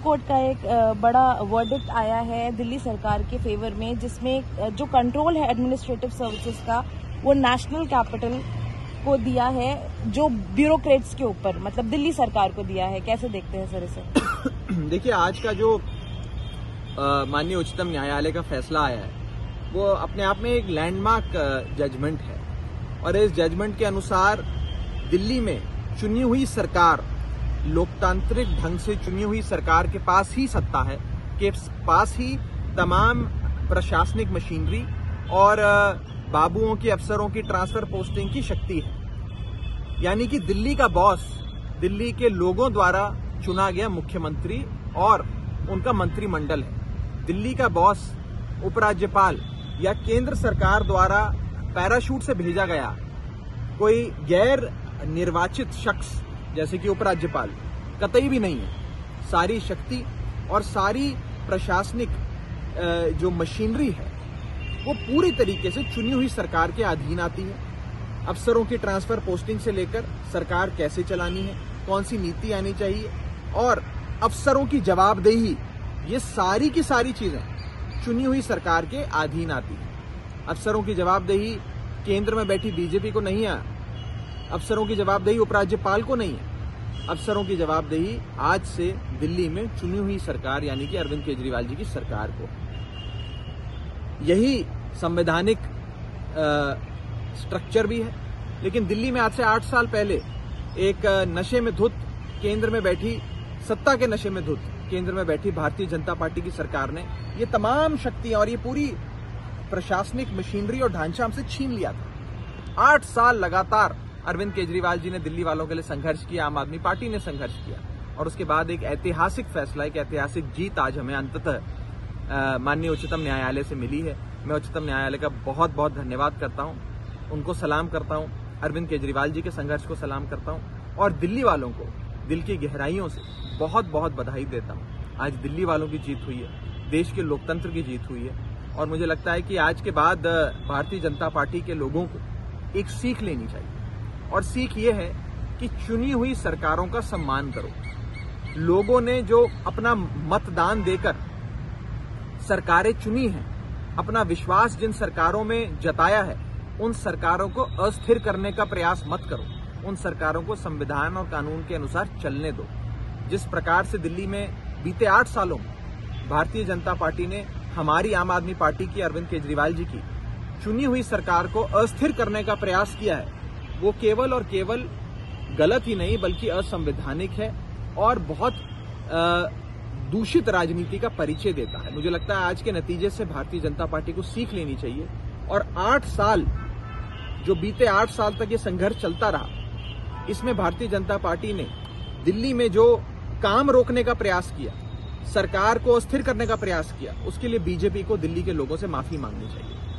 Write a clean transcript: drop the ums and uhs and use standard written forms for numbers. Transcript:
Court का एक बड़ा वर्डिक्ट आया है दिल्ली सरकार के फेवर में, जिसमें जो कंट्रोल है एडमिनिस्ट्रेटिव सर्विसेज का वो नेशनल कैपिटल को दिया है, जो ब्यूरोक्रेट्स के ऊपर, मतलब दिल्ली सरकार को दिया है। कैसे देखते हैं सर इसे? देखिए, आज का जो माननीय उच्चतम न्यायालय का फैसला आया है वो अपने आप में एक लैंडमार्क जजमेंट है और इस जजमेंट के अनुसार दिल्ली में चुनी हुई सरकार, लोकतांत्रिक ढंग से चुनी हुई सरकार के पास ही सत्ता है, के पास ही तमाम प्रशासनिक मशीनरी और बाबुओं के अफसरों की ट्रांसफर पोस्टिंग की शक्ति है। यानी कि दिल्ली का बॉस दिल्ली के लोगों द्वारा चुना गया मुख्यमंत्री और उनका मंत्रिमंडल है। दिल्ली का बॉस उपराज्यपाल या केंद्र सरकार द्वारा पैराशूट से भेजा गया कोई गैर निर्वाचित शख्स जैसे कि उपराज्यपाल कतई भी नहीं है। सारी शक्ति और सारी प्रशासनिक जो मशीनरी है वो पूरी तरीके से चुनी हुई सरकार के अधीन आती है। अफसरों की ट्रांसफर पोस्टिंग से लेकर सरकार कैसे चलानी है, कौन सी नीति आनी चाहिए और अफसरों की जवाबदेही, ये सारी की सारी चीजें चुनी हुई सरकार के अधीन आती है। अफसरों की जवाबदेही केंद्र में बैठी बीजेपी को नहीं है, अफसरों की जवाबदेही उपराज्यपाल को नहीं है, अफसरों की जवाबदेही आज से दिल्ली में चुनी हुई सरकार यानी कि अरविंद केजरीवाल जी की सरकार को। यही संवैधानिक स्ट्रक्चर भी है। लेकिन दिल्ली में आज से 8 साल पहले एक नशे में धुत केंद्र में बैठी, सत्ता के नशे में धुत केंद्र में बैठी भारतीय जनता पार्टी की सरकार ने ये तमाम शक्तियां और ये पूरी प्रशासनिक मशीनरी और ढांचा हमसे छीन लिया था। 8 साल लगातार अरविंद केजरीवाल जी ने दिल्ली वालों के लिए संघर्ष किया, आम आदमी पार्टी ने संघर्ष किया और उसके बाद एक ऐतिहासिक फैसला, एक ऐतिहासिक जीत आज हमें अंततः माननीय उच्चतम न्यायालय से मिली है। मैं उच्चतम न्यायालय का बहुत बहुत धन्यवाद करता हूं, उनको सलाम करता हूं, अरविंद केजरीवाल जी के संघर्ष को सलाम करता हूं और दिल्ली वालों को दिल की गहराइयों से बहुत बहुत बधाई देता हूं। आज दिल्ली वालों की जीत हुई है, देश के लोकतंत्र की जीत हुई है और मुझे लगता है कि आज के बाद भारतीय जनता पार्टी के लोगों को एक सीख लेनी चाहिए और सीख ये है कि चुनी हुई सरकारों का सम्मान करो। लोगों ने जो अपना मतदान देकर सरकारें चुनी हैं, अपना विश्वास जिन सरकारों में जताया है, उन सरकारों को अस्थिर करने का प्रयास मत करो। उन सरकारों को संविधान और कानून के अनुसार चलने दो। जिस प्रकार से दिल्ली में बीते 8 सालों में भारतीय जनता पार्टी ने हमारी आम आदमी पार्टी की, अरविंद केजरीवाल जी की चुनी हुई सरकार को अस्थिर करने का प्रयास किया है, वो केवल और केवल गलत ही नहीं बल्कि असंवैधानिक है और बहुत दूषित राजनीति का परिचय देता है। मुझे लगता है आज के नतीजे से भारतीय जनता पार्टी को सीख लेनी चाहिए और 8 साल जो बीते 8 साल तक ये संघर्ष चलता रहा, इसमें भारतीय जनता पार्टी ने दिल्ली में जो काम रोकने का प्रयास किया, सरकार को अस्थिर करने का प्रयास किया, उसके लिए बीजेपी को दिल्ली के लोगों से माफी मांगनी चाहिए।